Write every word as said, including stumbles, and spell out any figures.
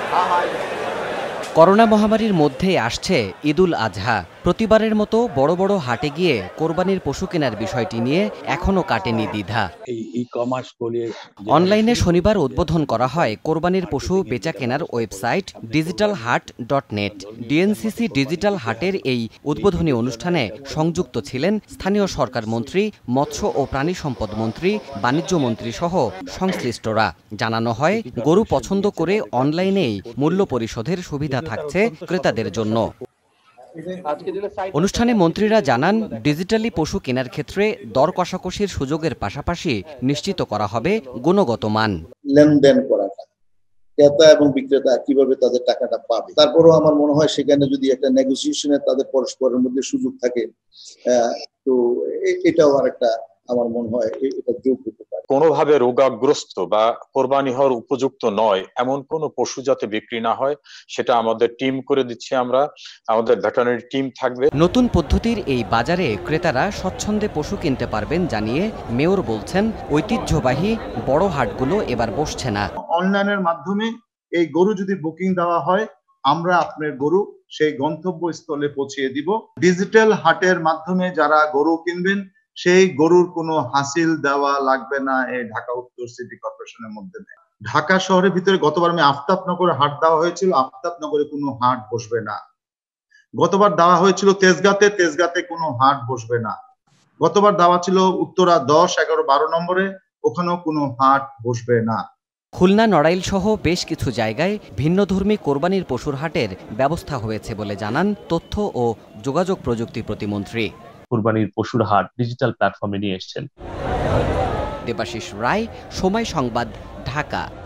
Corona মহামারীর মধ্যে আসছে ঈদুল আজহা। প্রতিবারের মতো বড় বড় হাটে গিয়ে কোরবানির পশু কেনার বিষয়টি নিয়ে এখনো কাটেনি দ্বিধা। অনলাইনে শনিবার উদ্বোধন করা হয় কোরবানির পশু বেচা কেনার ওয়েবসাইট ডিজিটাল হাট ডট নেট। ডিএনসিসি ডিজিটাল হাটের এই উদ্বোধনী অনুষ্ঠানে সংযুক্ত ছিলেন স্থানীয় সরকার মন্ত্রী, মৎস্য ও প্রাণী সম্পদ মন্ত্রী, বাণিজ্য মন্ত্রী সহ সংশ্লিষ্টরা। জানানো হয়, গরু পছন্দ করে অনলাইনেই মূল্য পরিশোধের সুবিধা থাকছে ক্রেতাদের জন্য। অনুষ্ঠানে মন্ত্রীরা জানান, ডিজিটালি পশু কেনার ক্ষেত্রে দর কষাকষির সুযোগের পাশাপাশি নিশ্চিত করা হবে গুণগত মান। লেনদেন করাটা ক্রেতা এবং বিক্রেতা কিভাবে তাদের টাকাটা পাবে, তারপরেও আমার মনে হয় সেখানে যদি একটা নেগোসিয়েশনের তাদের পরস্পরের মধ্যে সুযোগ থাকে, তো এটাও আর একটা আমার মনে হয় এটা যোগ হতে পারে। কোনোভাবে রোগাগ্রস্ত বা কোরবানি হওয়ার উপযুক্ত নয় এমন কোন পশু যাতে বিক্রি না হয় সেটা আমাদের টিম করে দিচ্ছি। আমরা আমাদের ভেটেরিনারি টিম থাকবে। নতুন পদ্ধতির এই বাজারে ক্রেতারা স্বচ্ছন্দে পশু কিনতে পারবেন জানিয়ে মেয়র বলছেন, ঐতিহ্যবাহী বড় হাটগুলো এবার বসছে না। অনলাইনের মাধ্যমে এই গরু যদি বুকিং দেওয়া হয়, আমরা আপনার গরু সেই গন্তব্যস্থলে পৌঁছিয়ে দিব। ডিজিটাল হাটের মাধ্যমে যারা গরু কিনবেন সেই গরুর কোনো হাসিল দেওয়া লাগবে না এই ঢাকা উত্তর সিটি কর্পোরেশনের মধ্যে। ঢাকা শহরের ভিতরে গতবার আমি আফতাবনগরে হাট দেওয়া হয়েছিল, আফতাবনগরে কোনো হাট বসবে না। গতবার দেওয়া হয়েছিল তেজগাঁতে, তেজগাঁতে কোনো হাট বসবে না। গতবার দেওয়া ছিল উত্তরা দশ, এগারো, বারো নম্বরে, ওখানেও কোনো হাট বসবে না। খুলনা, নড়াইল সহ বেশ কিছু জায়গায় ভিন্নধর্মী কোরবানির পশুর হাটের ব্যবস্থা হয়েছে বলে জানান তথ্য ও যোগাযোগ প্রযুক্তি প্রতিমন্ত্রী। কোরবানির পশুর হাট ডিজিটাল প্ল্যাটফর্মে নিয়ে এসেছেন। দেবাশিস রায়, সময় সংবাদ, ঢাকা।